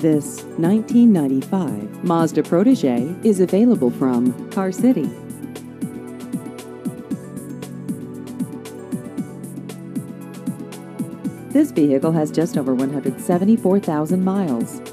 This 1995 Mazda Protege is available from Car City. This vehicle has just over 174,000 miles.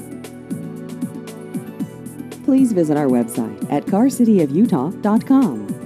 Please visit our website at carcityofutah.com.